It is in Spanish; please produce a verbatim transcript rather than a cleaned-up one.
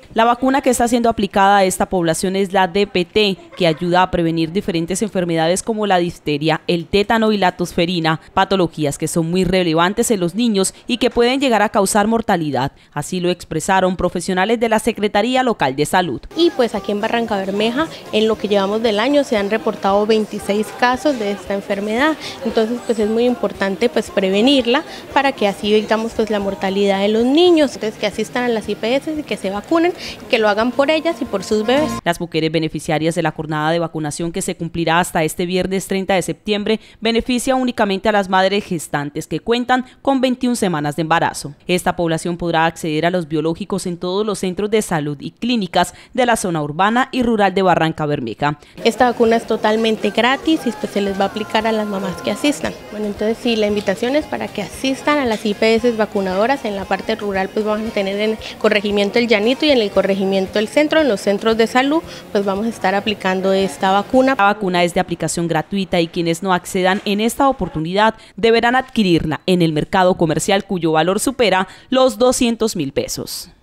La vacuna que está siendo aplicada a esta población es la D P T, que ayuda a prevenir diferentes enfermedades como la difteria, el tétano y la tosferina, patologías que son muy relevantes en los niños y que pueden llegar a causar mortalidad. Así lo expresaron profesionales de la Secretaría Local de Salud. Y pues aquí en Barrancabermeja, en lo que llevamos del año, se han reportado veintiséis casos de esta enfermedad. Entonces pues es muy importante pues prevenirla para que así evitamos pues la mortalidad de los niños. Entonces que asistan a las I P S y que se vacunen, que lo hagan por ellas y por sus bebés. Las mujeres beneficiarias de la jornada de vacunación que se cumplirá hasta este viernes treinta de septiembre beneficia únicamente a las madres gestantes que cuentan con veintiuna semanas de embarazo. Esta población podrá acceder a los biológicos en todos los centros de salud y clínicas de la zona urbana y rural de Barrancabermeja. Esta vacuna es totalmente gratis y pues se les va a aplicar a las mamás que asistan. Bueno, entonces sí, la invitación es para que asistan a las I P S vacunadoras. En la parte rural pues vamos a tener en el corregimiento El Llanito y en el corregimiento El Centro, en los centros de salud, pues vamos a estar aplicando esta vacuna. La vacuna es de aplicación gratuita y quienes no accedan en esta oportunidad deberán adquirirla en el mercado comercial cuyo valor supera los doscientos mil pesos.